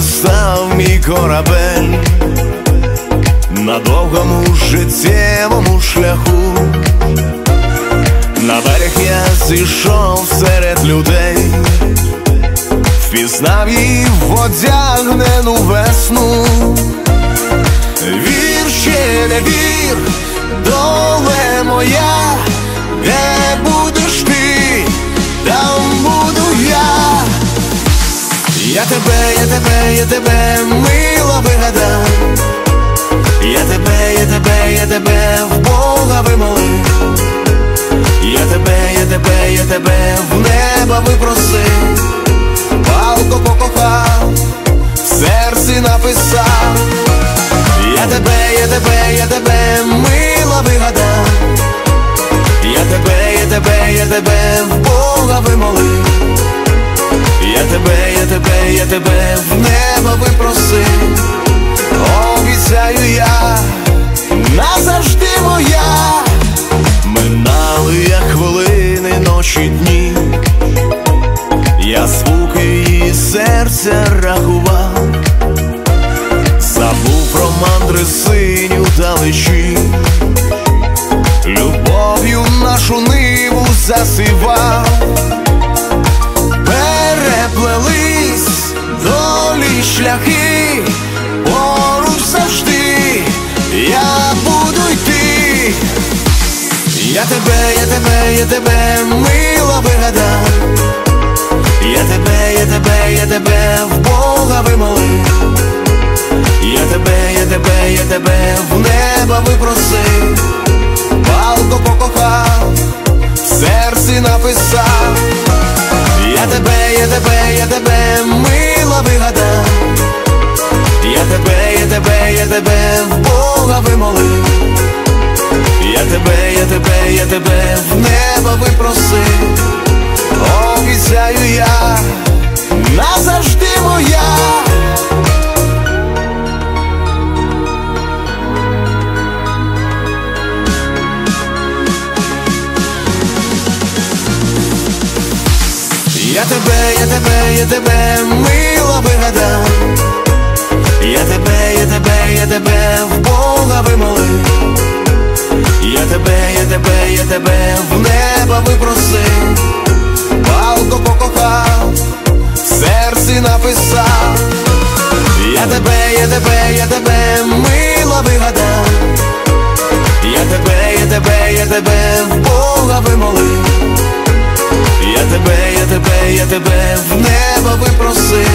став мій корабель на довгому життєвому шляху. На берег я зійшов серед людей, впізнав її в одягнену весну. Вір ще не вір, доле моя, де будеш ти, там буду я. Я тебе, мила вигадав. Я тебе в Бога вимолив. Я тебе в неба випросив. Палко покохав, в серці написав. Я тебе, мила вигадав. Я тебе в Бога вимолив. Я тебе в неба випросив. Обіцяю я, назавжди моя. Минали як хвилини, ночі, дні. Я звуки її серця рахував. Забув про мандри синю далечі. Любов'ю нашу ниву засівав. Переплелись долі шляхи, поруч завжди я буду йти. Я тебе, мила вигадав. Я тебе в Бога вимолив. Я тебе в неба випросив. Палко покохав, в серці написав. Я тебе, мила вигадав. Я тебе в Бога вимолив. Я тебе в неба випросив. Обіцяю я, назавжди моя. Я тебе, мила вигадав. Я тебе в Бога вимолив. Я тебе в неба випросив. Палко покохав, в серці написав. Я тебе, мила вигадав. Я тебе в Бога вимолив. Я тебе в неба випросив.